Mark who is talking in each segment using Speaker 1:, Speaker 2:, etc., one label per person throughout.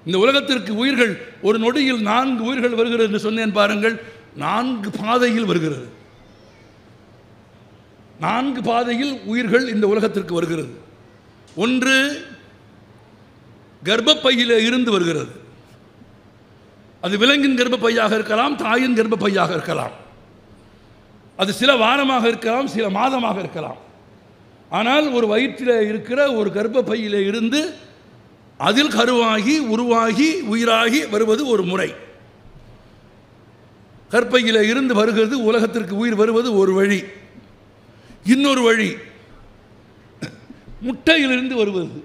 Speaker 1: இந்த உலகத்திற்கு உயிர்கள் ஒரு நொடியில் 4 உயிர்கள் வருகிறது என்று சொன்னேன் பாருங்கள். 4 பாதையில் வருகிறது. 4 பாதையில் உயிர்கள் இந்த உலகத்திற்கு வருகிறது. ஒன்று கர்ப்பப்பையிலே இருந்து வருகிறது. அது விலங்கின் கர்ப்பப்பையாக இருக்கலாம், தாயின் கர்ப்பப்பையாக இருக்கலாம். அது சில வாரமாக இருக்கலாம், சில மாதமாக இருக்கலாம். ஆனால் ஒரு வயிற்றில் இருக்கிற ஒரு கர்ப்பப்பையிலே இருந்து அதில் கருவாகி உருவாகி உயிராகி வருவது ஒரு முறை. கற்பையில் இருந்து வருகிறது உலகத்திற்கு உயிர் வருவது ஒரு வழி. இன்னொரு வழி முட்டையிலிருந்து வருவது.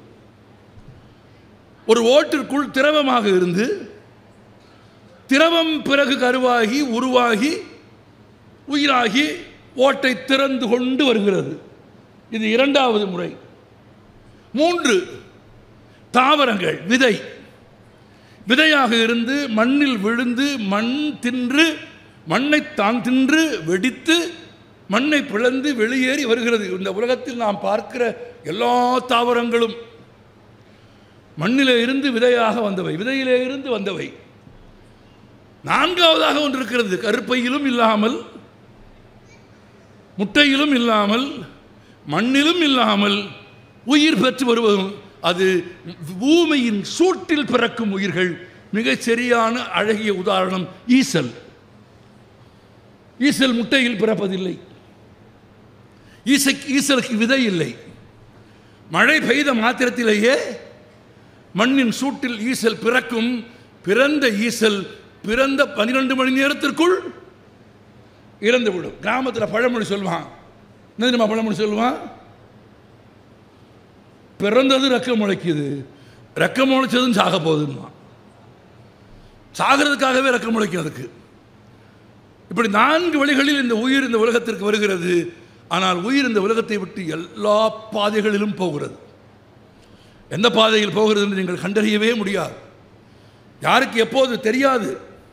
Speaker 1: ஒரு ஓட்டிற்குள் திரவமாக இருந்து திரவம் பிறகு கருவாகி உருவாகி உயிராகி ஓட்டை திறந்து கொண்டு வருகிறது. இது 2வது முறை. 3 தாவரங்கள் விதை. விதையாக இருந்து மண்ணில் விழுந்து மண் தின்று மண்ணை தான் தின்று வெடித்து மண்ணை பிளந்து வெளியேறி வருகிறது. இந்த உலகத்தில் நாம் பார்க்கிற எல்லா தாவரங்களும் மண்ணிலே இருந்து விதையாக வந்தவை, விதையிலே இருந்து வந்தவை. 4வதாக ஒன்று இருக்கிறது. கருப்பையிலும் இல்லாமல், முட்டையிலும் இல்லாமல், மண்ணிலும் இல்லாமல் உயிர் பெற்று வருவதும் அது பூமியின் சூட்டில் பிறக்கும் உயிர்கள். மிகச் சரியான அழகிய உதாரணம் ஈசல். ஈசல் முட்டையில் பிறப்பதில்லை. ஈசலுக்கு விதை இல்லை. மழை பெய்த மாத்திரத்திலேயே மண்ணின் சூட்டில் ஈசல் பிறக்கும். பிறந்த ஈசல் பிறந்த 12 மணி நேரத்திற்குள் இறந்துவிடும். கிராமத்தில் பழமொழி சொல்லுவான். என்ன தெரியுமா பழமொழி சொல்லுவான்? பிறந்தது ரெக்கம் முளைக்குது, ரெக்கம் முளைச்சதும் சாக போகுதுன்னா. சாகிறதுக்காகவே ரெக்கம் முளைக்கும் அதுக்கு. இப்படி 4 வழிகளில் இந்த உயிர் இந்த உலகத்திற்கு வருகிறது. ஆனால் உயிர் இந்த உலகத்தை விட்டு எல்லா பாதைகளிலும் போகிறது. எந்த பாதையில் போகிறது என்று நீங்கள் கண்டறியவே முடியாது. யாருக்கு எப்போது தெரியாது.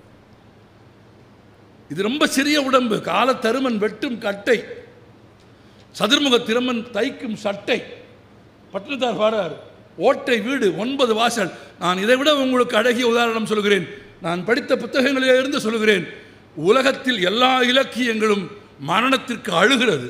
Speaker 1: இது ரொம்ப சிறிய உடம்பு. கால தருமன் வெட்டும் கட்டை, சதுர்முக திருமன் தைக்கும் சட்டை. பட்டினத்தார் பாடுறார், ஓட்டை வீடு 9 வாசல். நான் இதை விட உங்களுக்கு அழகிய உதாரணம் சொல்கிறேன். நான் படித்த புத்தகங்களிலே இருந்து சொல்கிறேன். உலகத்தில் எல்லா இலக்கியங்களும் மரணத்திற்கு அழுகிறது.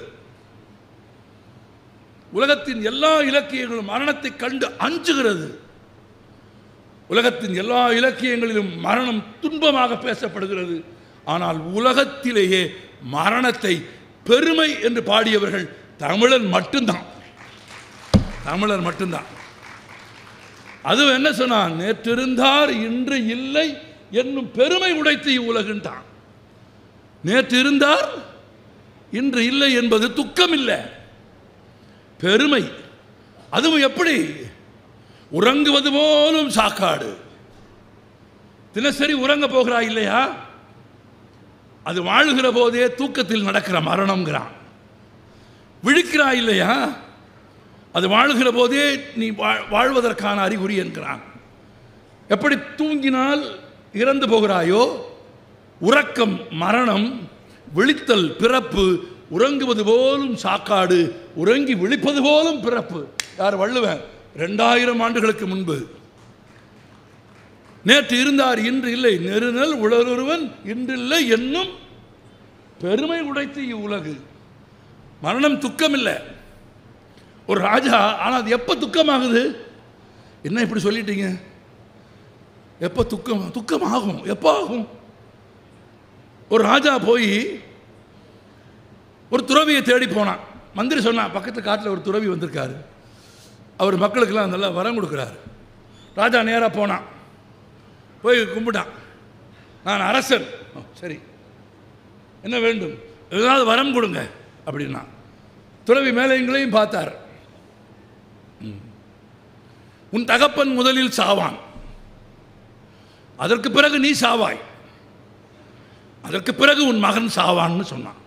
Speaker 1: உலகத்தின் எல்லா இலக்கியங்களும் மரணத்தை கண்டு அஞ்சுகிறது. உலகத்தின் எல்லா இலக்கியங்களிலும் மரணம் துன்பமாக பேசப்படுகிறது. ஆனால் உலகத்திலேயே மரணத்தை பெருமை என்று பாடியவர்கள் தமிழன் மட்டும்தான். தமிழர் மட்டும்தான். அது என்ன சொன்னான்? நேற்றிருந்தார் இன்று இல்லை என்னும் பெருமை உடைத்து இவ்வுலகுன்றான். நேற்று இருந்தார் இன்று இல்லை என்பது துக்கம் இல்லை, பெருமை. அதுவும் எப்படி? உறங்குவது போலும் சாக்காடு. தினசரி உறங்க போகிறாய் இல்லையா? அது வாழுகிற போதே தூக்கத்தில் நடக்கிற மரணம்ங்கிறான். விழிக்கிறாய் இல்லையா? அது வாழுகிற போதே நீ வாழ்வதற்கான அறிகுறி என்கிறான். எப்படி தூங்கினால் இறந்து போகிறாயோ, உறக்கம் மரணம், விழித்தல் பிறப்பு, உறங்குவது போலும் சாக்காடு, உறங்கி விழிப்பது போலும் பிறப்பு. யார்? வள்ளுவன் 2000 ஆண்டுகளுக்கு முன்பு. நேற்று இருந்தார் இன்று இல்லை, நெருநல் உளரொருவன் இன்றில்லை என்னும் பெருமை உடைத்து இவ்வுலகு. மரணம் துக்கம் இல்லை. ஒரு ராஜா, ஆனால் அது எப்போ துக்கமாகுது? என்ன இப்படி சொல்லிட்டீங்க? எப்போ துக்கம் ஆகும்? எப்போ ஆகும்? ஒரு ராஜா போய் ஒரு துறவியை தேடி போனான். மந்திரி சொன்னான், பக்கத்து காட்டில் ஒரு துறவி வந்திருக்காரு, அவர் மக்களுக்கெல்லாம் நல்லா வரம் கொடுக்குறாரு. ராஜா நேராக போனான், போய் கும்பிட்டான். நான் அரசன். சரி, என்ன வேண்டும்? ஏதாவது வரம் கொடுங்க அப்படின்னா. துறவி மேலைங்களையும் பார்த்தார். உன் தகப்பன் முதலில் சாவான், அதற்கு பிறகு நீ சாவாய், அதற்கு பிறகு உன் மகன் சாவான்னு சொன்னான்.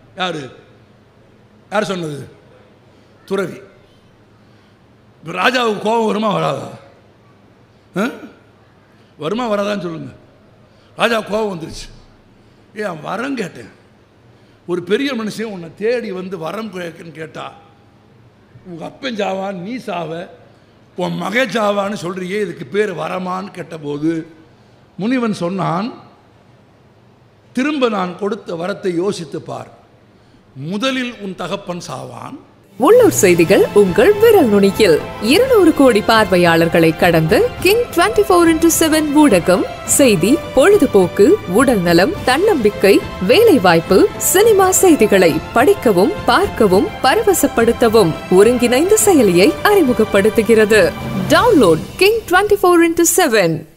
Speaker 1: யார் சொன்னது? துறவி. ராஜாவுக்கு கோபம் வருமா வராதா? வருமா வராதான்னு சொல்லுங்க. ராஜா கோபம் வந்துருச்சு. ஏன் வரம் கேட்டேன்? ஒரு பெரிய மனுஷன் உன்னை தேடி வந்து வரம் கேட்குன்னு கேட்டா, உங்கள் அப்பன் சாவான், நீ சாவ, உன் மகஜாவான்னு சொல்றியே, இதுக்கு பேர் வரமான்னு கேட்டபோது முனிவன் சொன்னான், திரும்ப நான் கொடுத்த வரத்தை யோசித்து பார். முதலில் உன் தகப்பன் சாவான்.
Speaker 2: உள்ளூர் செய்திகள் உங்கள் விரல் நுனியில். 200 கோடி பார்வையாளர்களை கடந்து கிங் 24/7 ஊடகம் செய்தி, பொழுதுபோக்கு, உடல் நலம், தன்னம்பிக்கை, வேலை வாய்ப்பு, சினிமா செய்திகளை படிக்கவும் பார்க்கவும் பரவசப்படுத்தவும் ஒருங்கிணைந்த செயலியை அறிமுகப்படுத்துகிறது. Download king 24/7.